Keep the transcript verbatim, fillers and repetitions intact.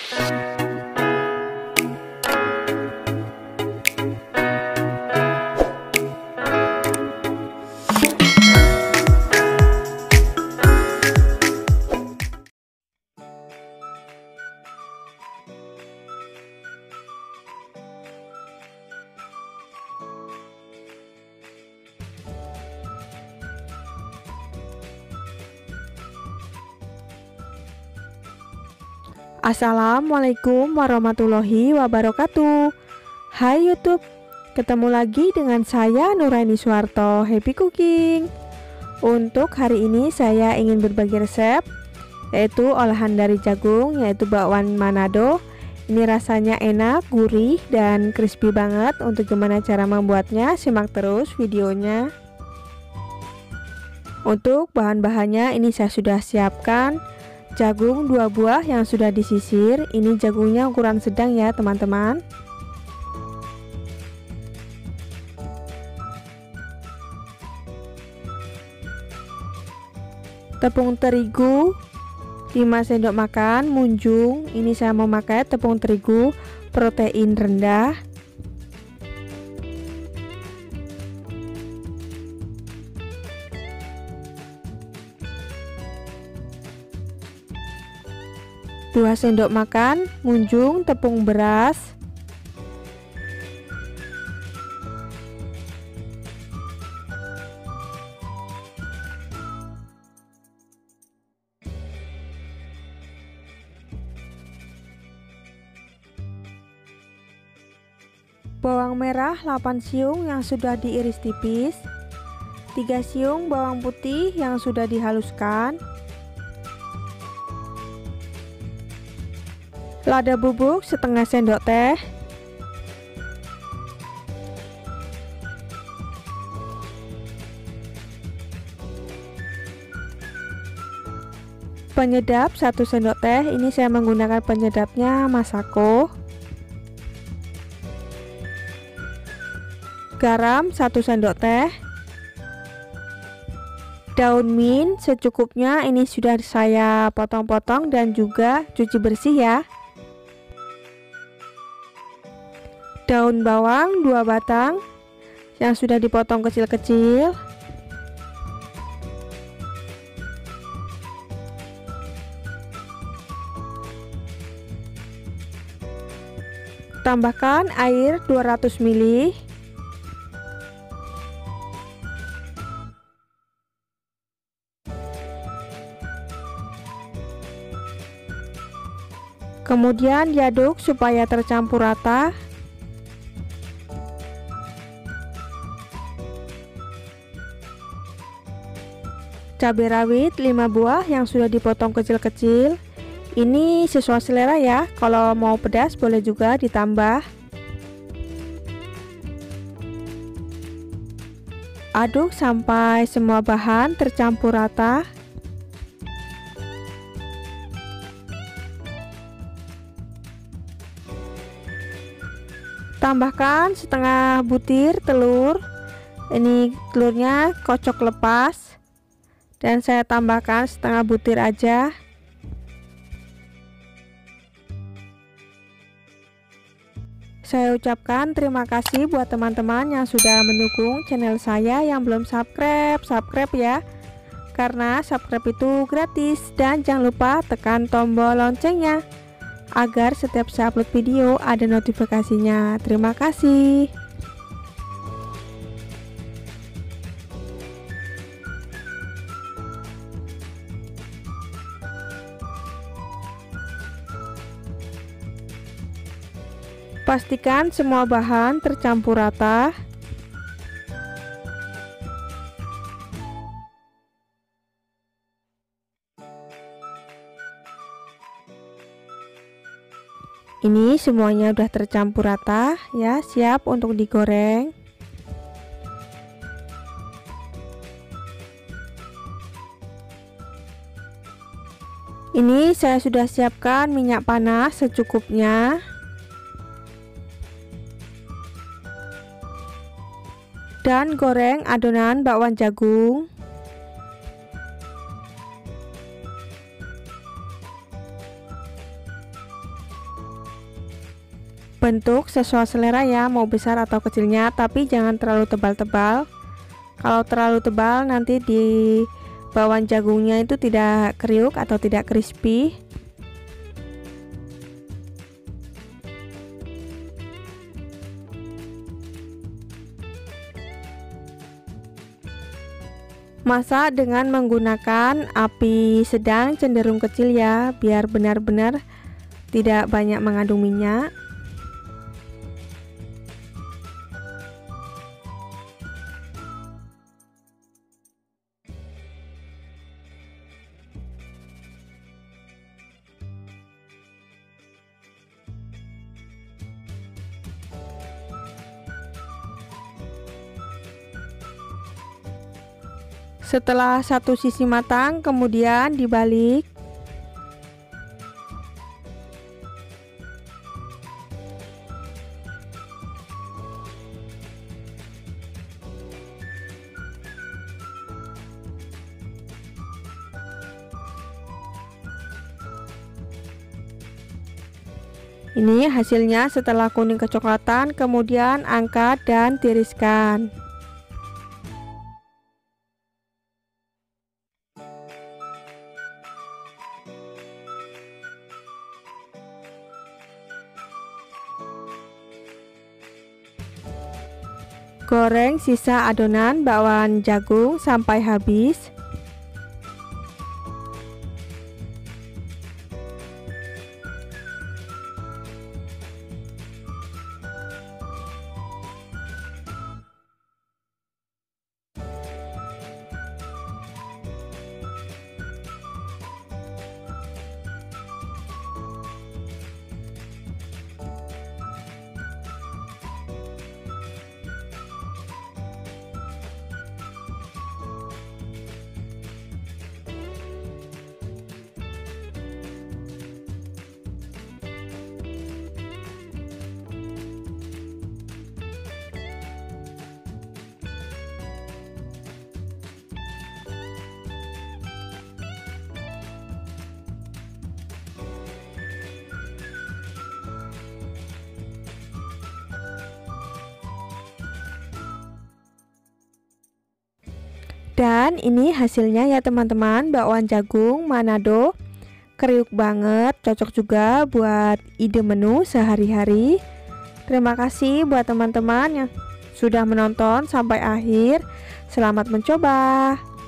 Assalamualaikum warahmatullahi wabarakatuh. Hai YouTube, ketemu lagi dengan saya Nuraini Suwarto, Happy Cooking. Untuk hari ini saya ingin berbagi resep, yaitu olahan dari jagung, yaitu bakwan Manado. Ini rasanya enak, gurih, dan crispy banget. Untuk gimana cara membuatnya, simak terus videonya. Untuk bahan-bahannya ini saya sudah siapkan jagung dua buah yang sudah disisir. Ini jagungnya ukuran sedang ya teman-teman. Tepung terigu lima sendok makan. Munjung, ini saya memakai tepung terigu protein rendah. dua sendok makan munjung tepung beras. Bawang merah delapan siung yang sudah diiris tipis. tiga siung bawang putih yang sudah dihaluskan. Lada bubuk setengah sendok teh. Penyedap satu sendok teh. Ini saya menggunakan penyedapnya Masako. Garam satu sendok teh. Daun mint secukupnya, ini sudah saya potong-potong dan juga cuci bersih ya. Daun bawang dua batang yang sudah dipotong kecil-kecil. Tambahkan air dua ratus mililiter. Kemudian diaduk supaya tercampur rata. Cabai rawit lima buah yang sudah dipotong kecil-kecil. Ini sesuai selera ya. Kalau mau pedas boleh juga ditambah. Aduk sampai semua bahan tercampur rata. Tambahkan setengah butir telur. Ini telurnya kocok lepas. Dan saya tambahkan setengah butir aja. Saya ucapkan terima kasih buat teman-teman yang sudah mendukung channel saya. Yang belum subscribe, subscribe ya, karena subscribe itu gratis. Dan jangan lupa tekan tombol loncengnya agar setiap saya upload video ada notifikasinya. Terima kasih. Pastikan semua bahan tercampur rata. Ini semuanya udah tercampur rata ya, siap untuk digoreng. Ini saya sudah siapkan minyak panas secukupnya. Dan goreng adonan bakwan jagung. Bentuk sesuai selera ya, mau besar atau kecilnya, tapi jangan terlalu tebal-tebal. Kalau terlalu tebal nanti di bawang jagungnya itu tidak kriuk atau tidak crispy. Masak dengan menggunakan api sedang cenderung kecil ya, biar benar-benar tidak banyak mengandung minyak. Setelah satu sisi matang, kemudian dibalik. Ini hasilnya setelah kuning kecoklatan, kemudian angkat dan tiriskan. Goreng sisa adonan bakwan jagung sampai habis. Dan ini hasilnya ya teman-teman, bakwan jagung Manado. Kriuk banget, cocok juga buat ide menu sehari-hari. Terima kasih buat teman-teman yang sudah menonton sampai akhir. Selamat mencoba.